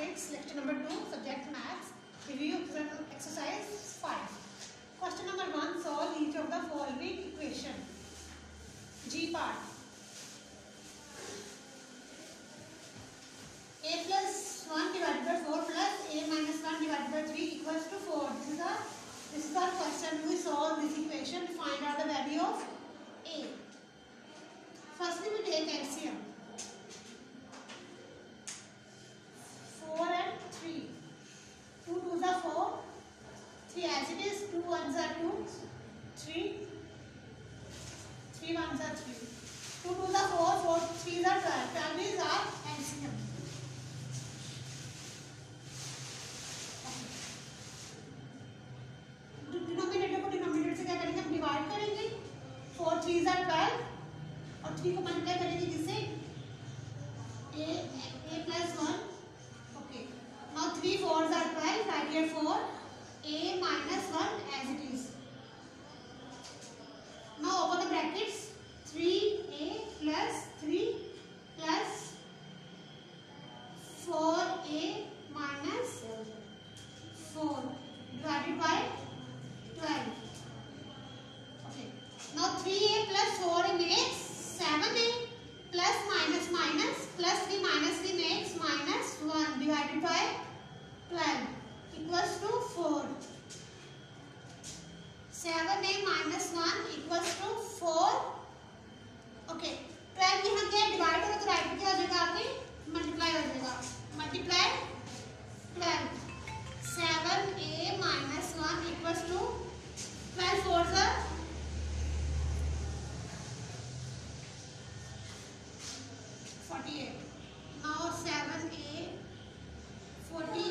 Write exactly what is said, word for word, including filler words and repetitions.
six, lecture number two, subject maths, review exercise five. Question number one, solve each of the following equation. G part. A plus one divided by four plus A minus one divided by three equals to four. This is the this is our question. We solve this equation to find out the value of A. Firstly, we take L C M. four and three. two twos are four. three as it is. two ones are two. three. three ones are three. two twos are four. four threes are twelve. twelve is our L C M. Denominator को denominator से क्या करेंगे, हम divide करेंगे. Four threes are twelve और three को multiply करेंगे जिससे a a plus one. Okay, now three fours are twelve. Write here four. A minus one as it is. Now open the brackets. three a plus three plus four a minus four divided by twelve. Okay. Now three a plus four a makes seven a plus minus minus plus three minus three makes minus one divided by twelve equals to four. seven a minus one equals to four. Okay. twelve यहाँ क्या divide होगा तो right में क्या हो जाएगा, आगे multiply हो जाएगा. Multiply twelve. seven a minus one equals to twelve fours are forty-eight. Now seven a forty